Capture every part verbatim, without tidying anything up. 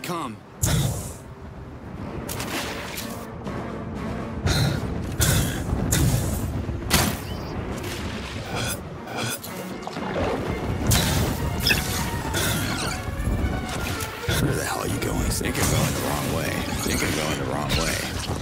come. Where the hell are you going? Think you're going the wrong way. Think you're going the wrong way.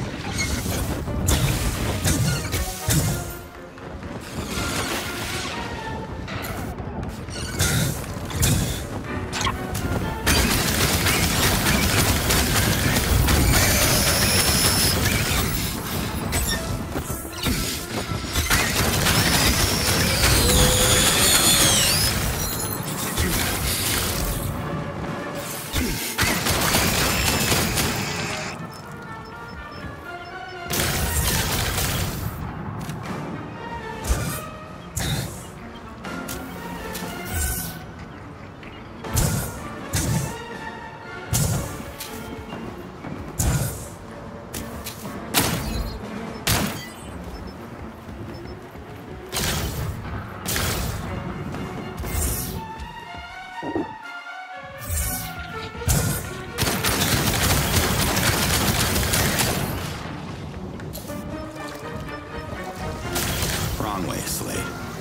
Wrong way, Slade.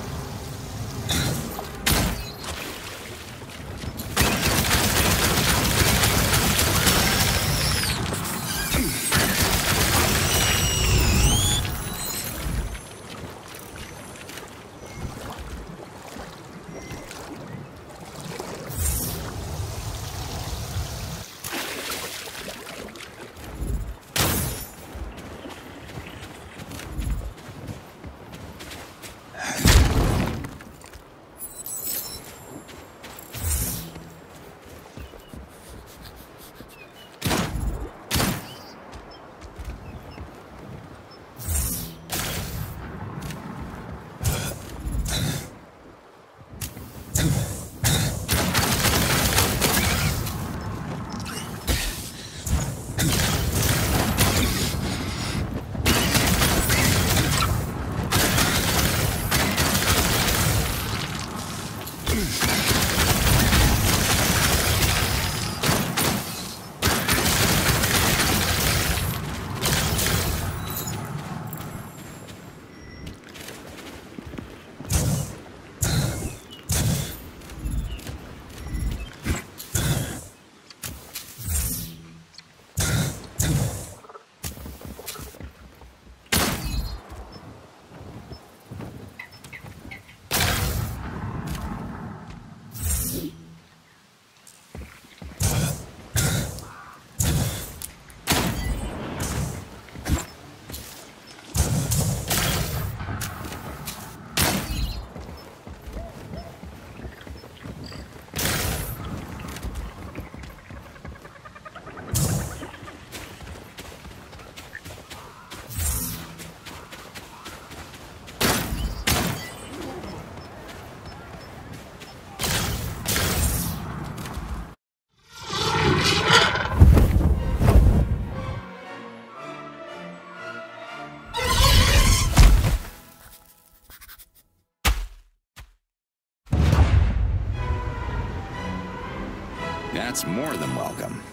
That's more than welcome.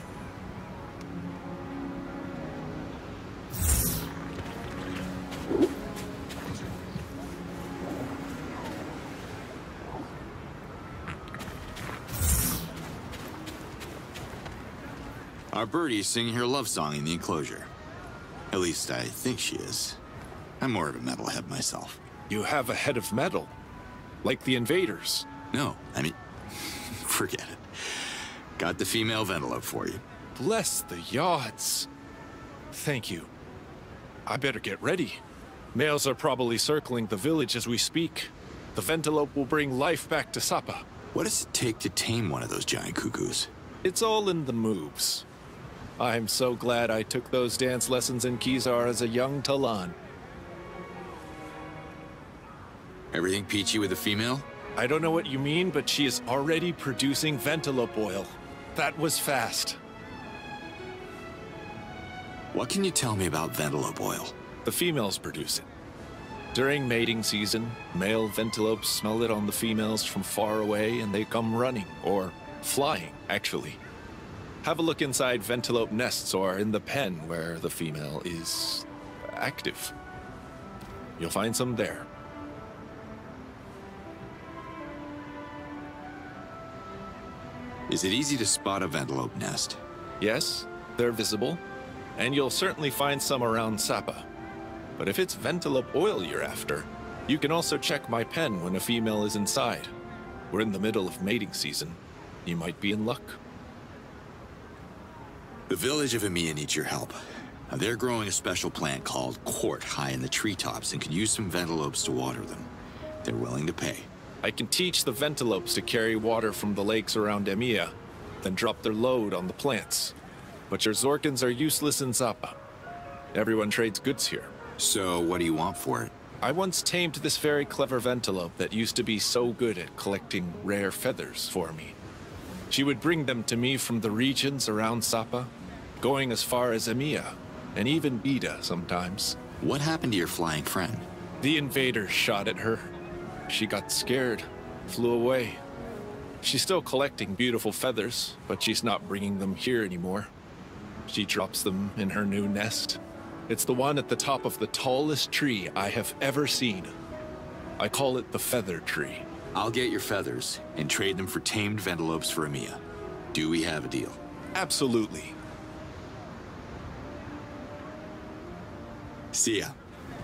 Our birdie's singing her love song in the enclosure. At least I think she is. I'm more of a metalhead myself. You have a head of metal, like the invaders. No, I mean, forget it. Got the female Ventelope for you. Bless the Yods. Thank you. I better get ready. Males are probably circling the village as we speak. The Ventelope will bring life back to Sapa. What does it take to tame one of those giant cuckoos? It's all in the moves. I'm so glad I took those dance lessons in Kizar as a young Talon. Everything peachy with the female? I don't know what you mean, but she is already producing Ventelope oil. That was fast. What can you tell me about Ventelope oil? The females produce it. During mating season, male Ventelopes smell it on the females from far away and they come running, or flying, actually. Have a look inside Ventalope nests or in the pen where the female is active. You'll find some there. Is it easy to spot a Ventalope nest? Yes, they're visible, and you'll certainly find some around Sapa. But if it's Ventalope oil you're after, you can also check my pen when a female is inside. We're in the middle of mating season. You might be in luck. The village of Emiya needs your help. Now, they're growing a special plant called Court high in the treetops and could use some Ventalopes to water them. They're willing to pay. I can teach the Ventalopes to carry water from the lakes around Emiya, then drop their load on the plants. But your Zorkins are useless in Zappa. Everyone trades goods here. So, what do you want for it? I once tamed this very clever Ventalope that used to be so good at collecting rare feathers for me. She would bring them to me from the regions around Sapa, going as far as Emiya, and even Bida sometimes. What happened to your flying friend? The invaders shot at her. She got scared, flew away. She's still collecting beautiful feathers, but she's not bringing them here anymore. She drops them in her new nest. It's the one at the top of the tallest tree I have ever seen. I call it the Feather Tree. I'll get your feathers and trade them for tamed Ventalopes for Emiya. Do we have a deal? Absolutely. See ya.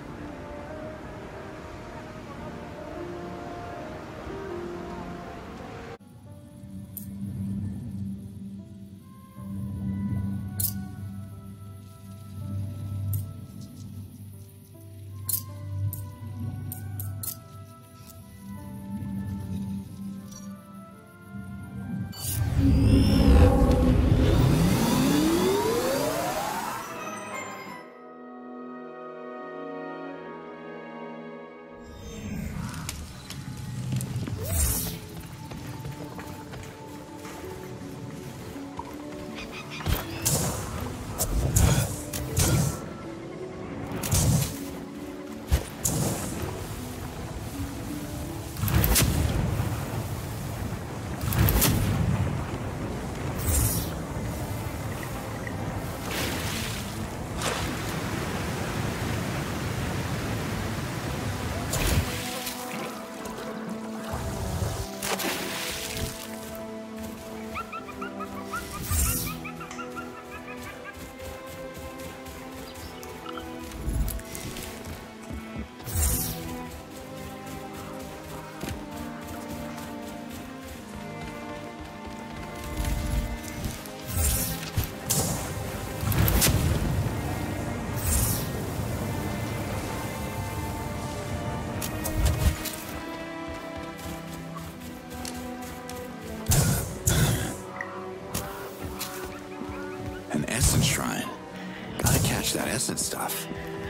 Essence Shrine. Gotta catch that essence stuff.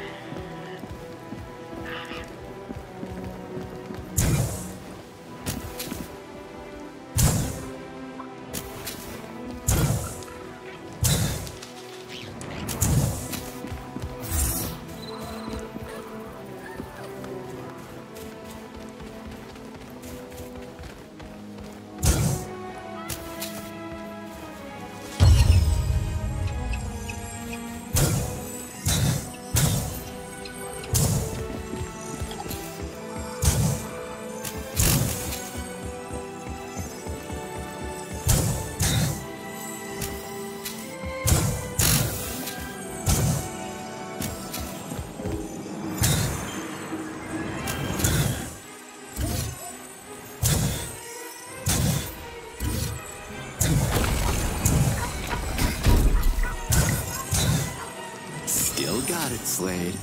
Got it, Slade.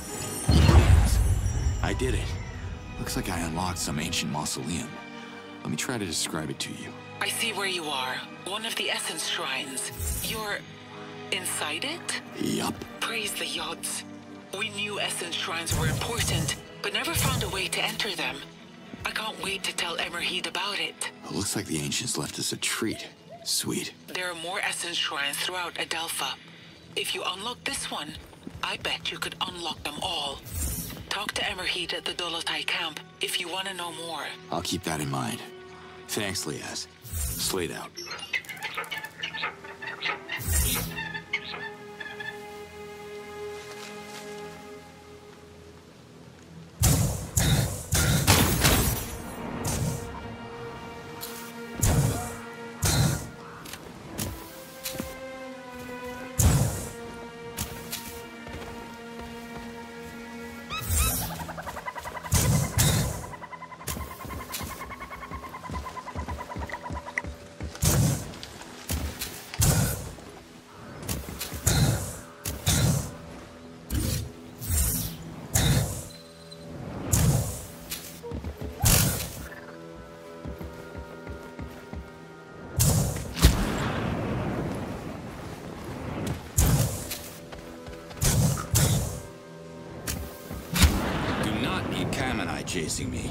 I did it. Looks like I unlocked some ancient mausoleum. Let me try to describe it to you. I see where you are. One of the Essence Shrines. You're inside it? Yup. Praise the Yods. We knew Essence Shrines were important, but never found a way to enter them. I can't wait to tell Emerheed about it. It looks like the ancients left us a treat. Sweet. There are more Essence Shrines throughout Adelpha. If you unlock this one, I bet you could unlock them all. Talk to Emerheed at the Dolotai camp if you want to know more. I'll keep that in mind. Thanks, Liaz. Slade out. Chasing me.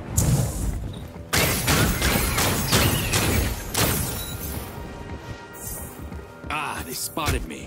Ah, they spotted me.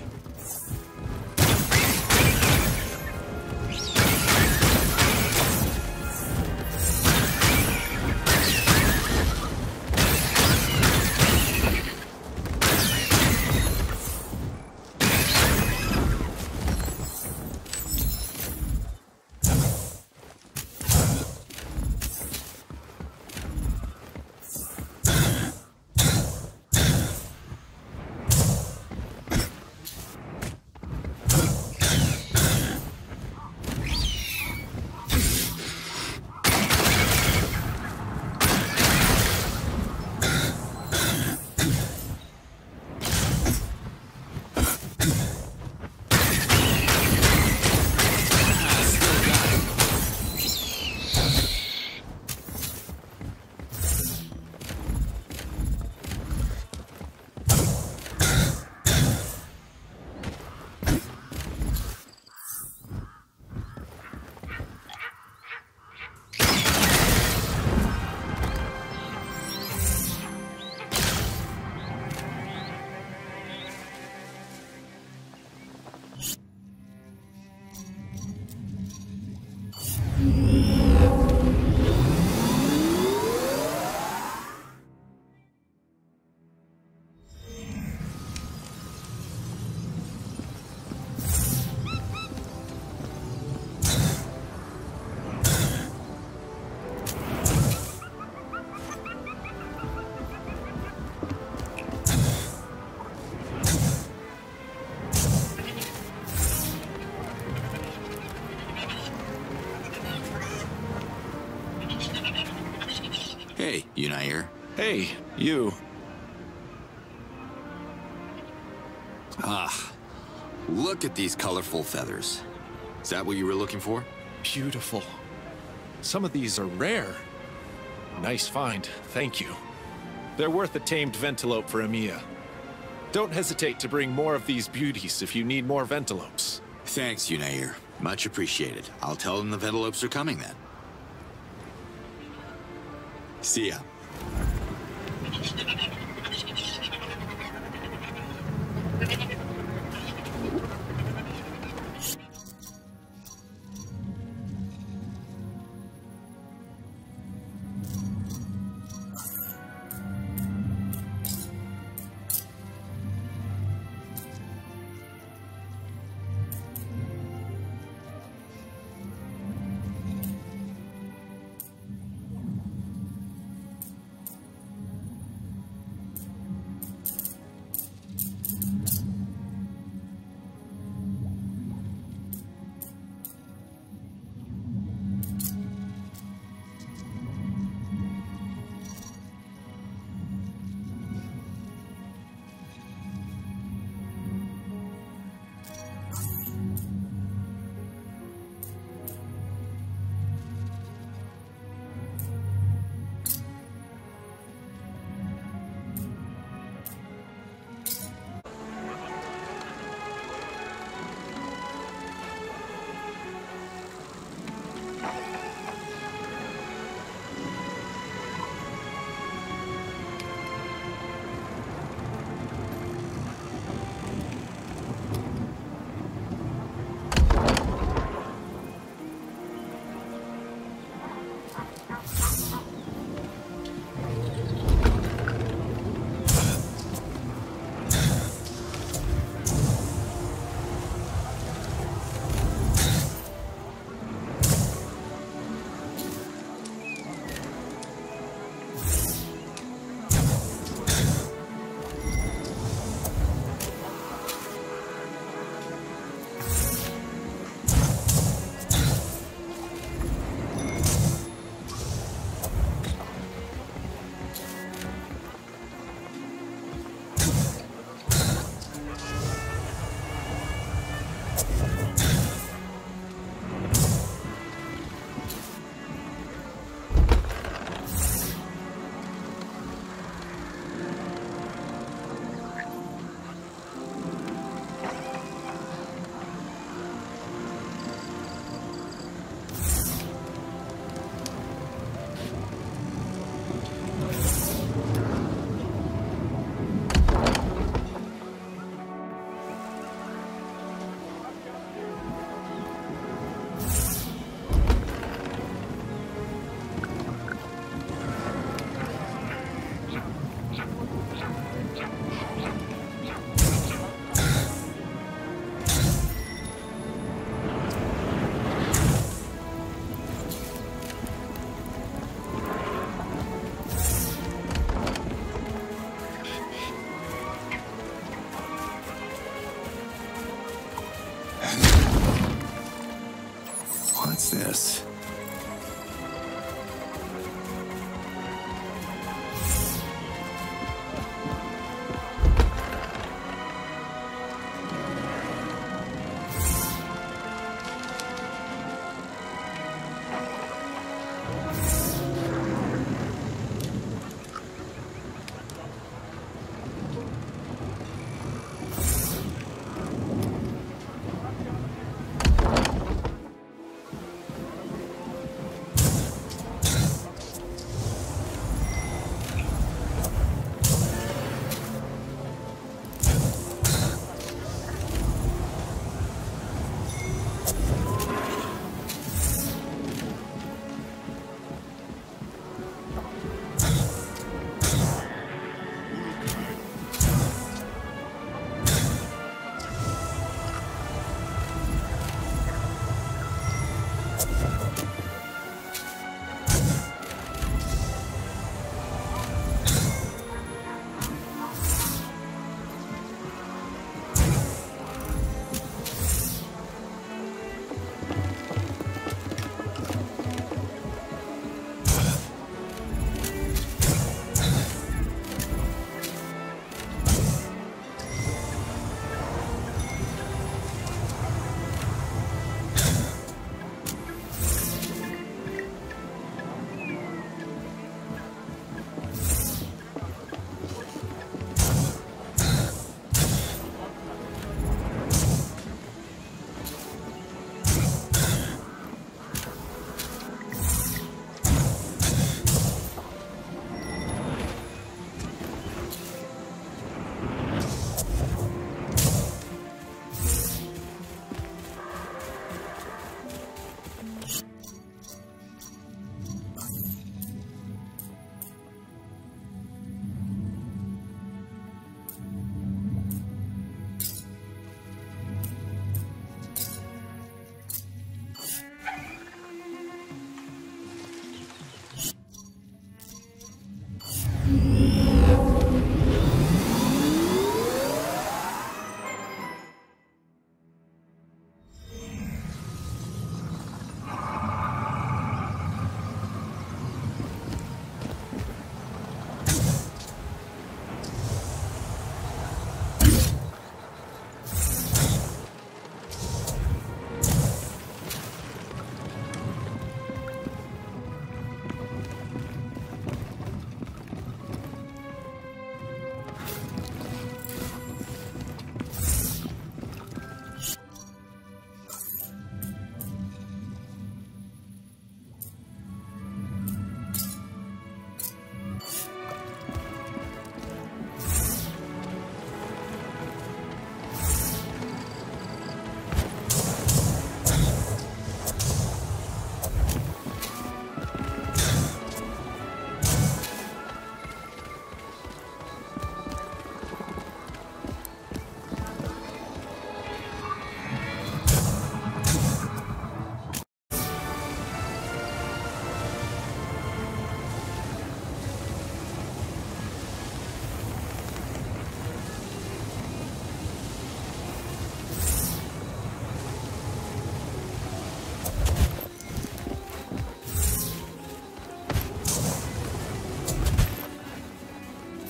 Hey, Yunair. Hey, you. Ah, look at these colorful feathers. Is that what you were looking for? Beautiful. Some of these are rare. Nice find, thank you. They're worth a tamed Ventalope for Amiya. Don't hesitate to bring more of these beauties if you need more Ventalopes. Thanks, Yunair. Much appreciated. I'll tell them the Ventalopes are coming then. See ya.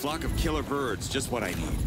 flock of killer birds, just what I need.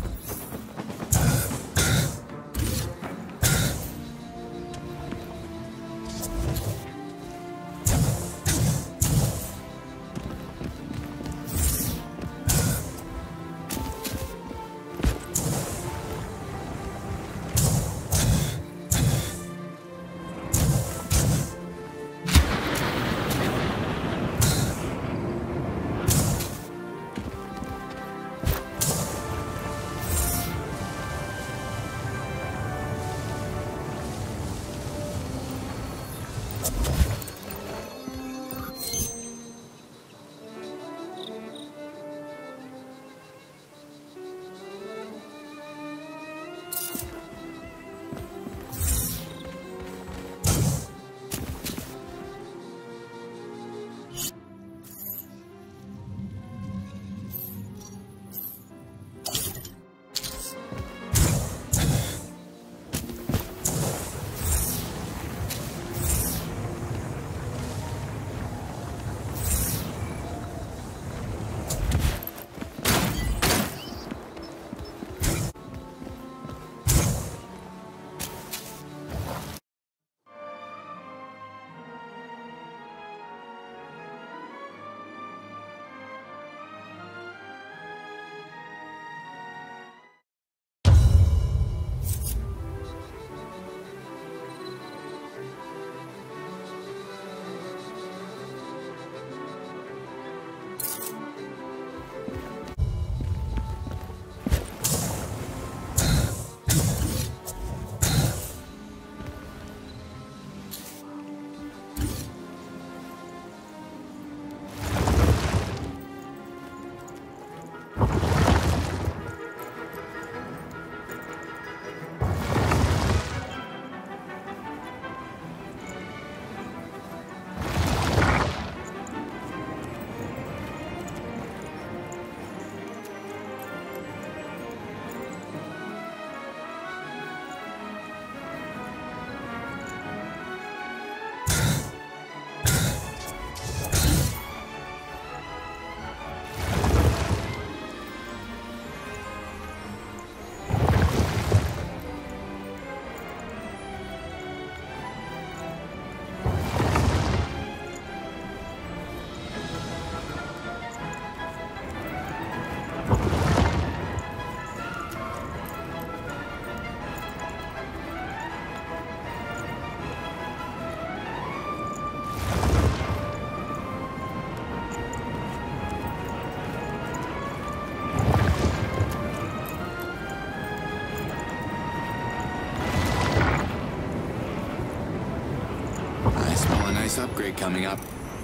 Upgrade coming up.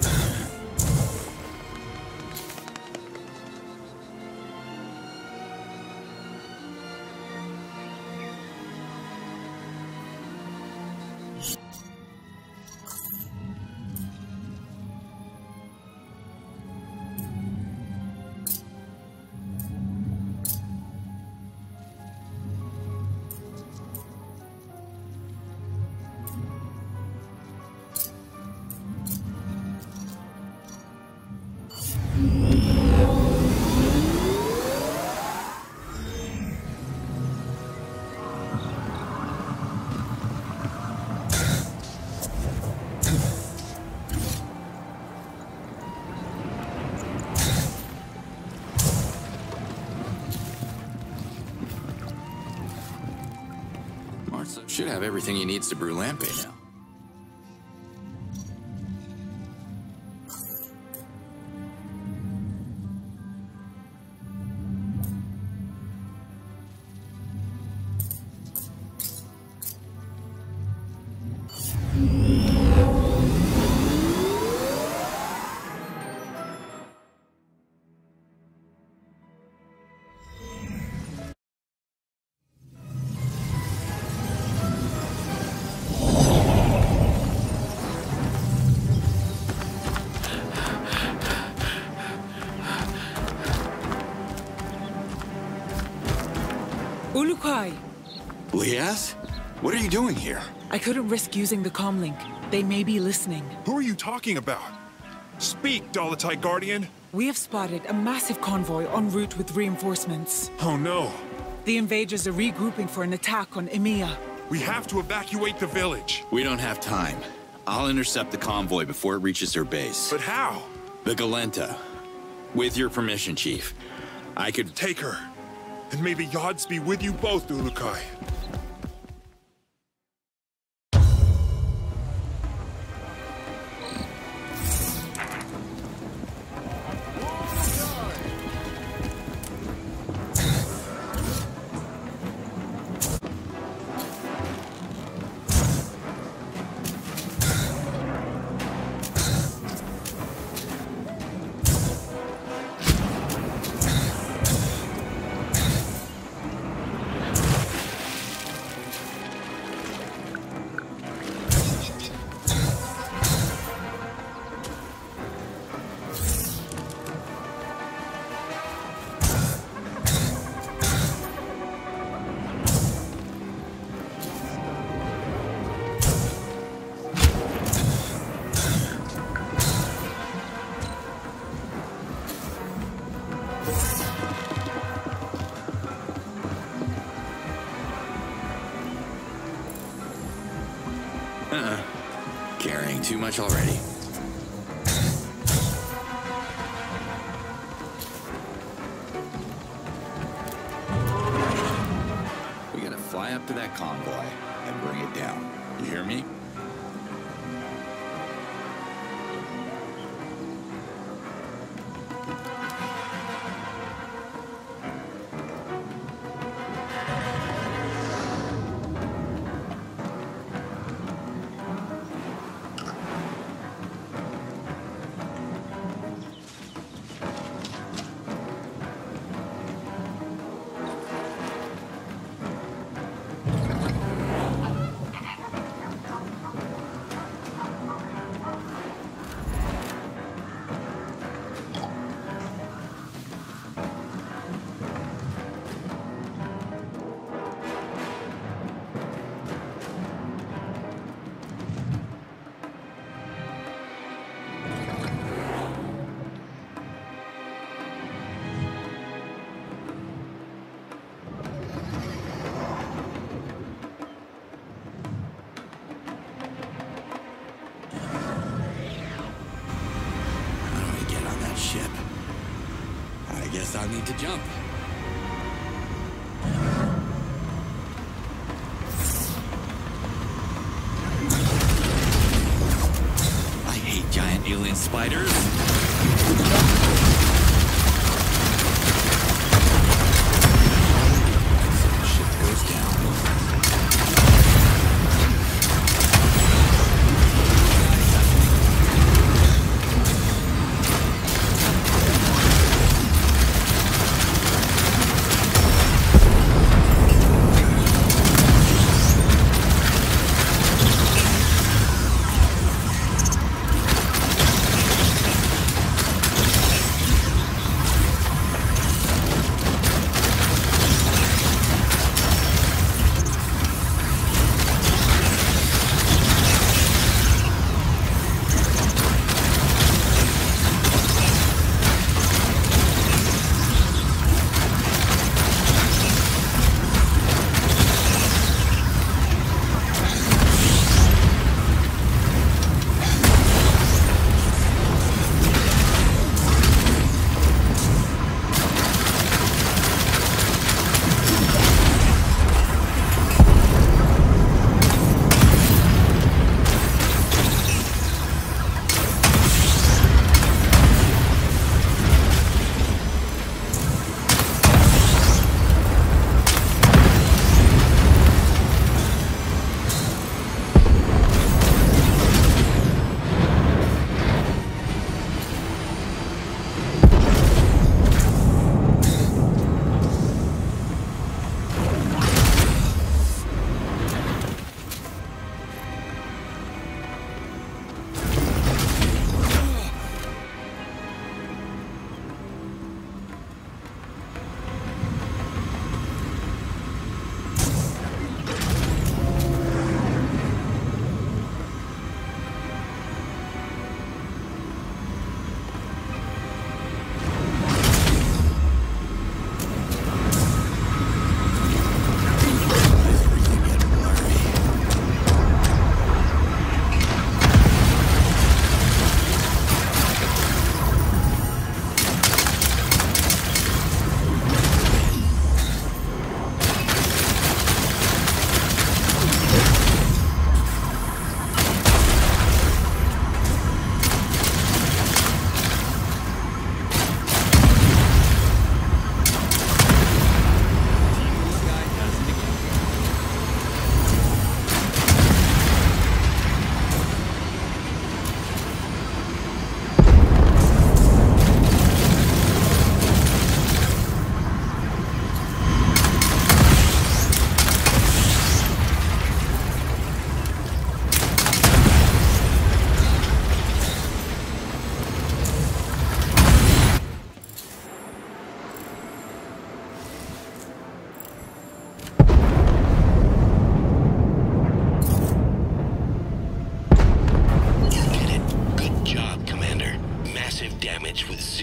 Should have everything he needs to brew Lampe now. Ulukai! Liaz? What are you doing here? I couldn't risk using the comlink. They may be listening. Who are you talking about? Speak, Dolotai Guardian! We have spotted a massive convoy en route with reinforcements. Oh no! The invaders are regrouping for an attack on Emiya. We have to evacuate the village! We don't have time. I'll intercept the convoy before it reaches their base. But how? The Galenta. With your permission, Chief. I could... Take her. And may the Yods be with you both, Ulukai. Uh-uh. Carrying too much already. We gotta fly up to that convoy and bring it down. You hear me? I need to jump. I hate giant alien spiders. Ship goes down.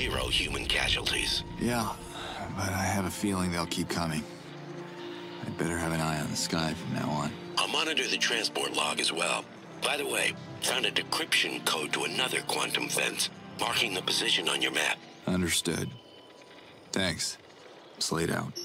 zero human casualties. Yeah, but I have a feeling they'll keep coming. I'd better have an eye on the sky from now on. I'll monitor the transport log as well. By the way, found a decryption code to another quantum fence, marking the position on your map. Understood. Thanks. Slate out.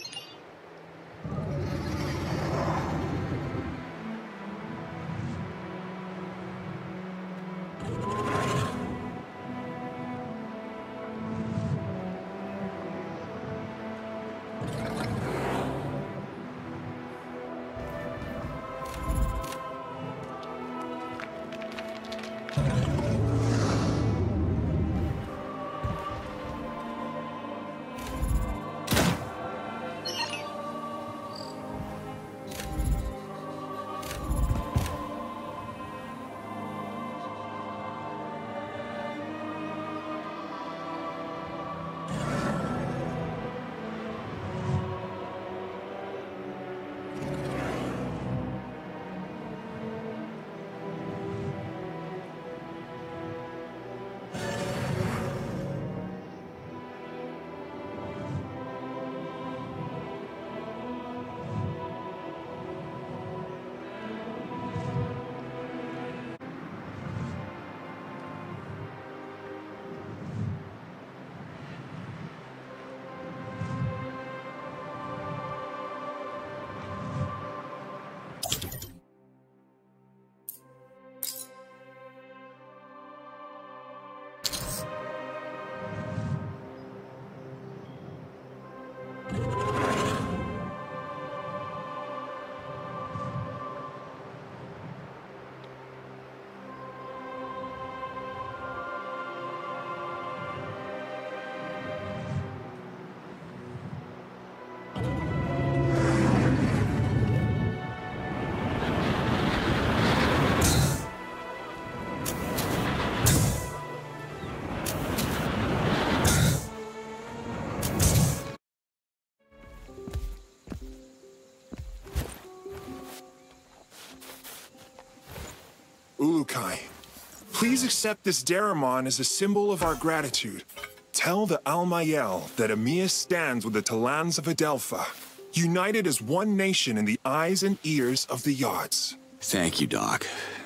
Ulukai, please accept this Daramon as a symbol of our gratitude. Tell the Almayel that Amias stands with the Talans of Adelpha, united as one nation in the eyes and ears of the Yachts. Thank you, Doc.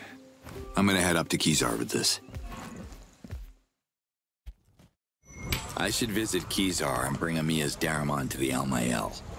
I'm gonna head up to Kizar with this. I should visit Kizar and bring Amias Daramon to the Almayel.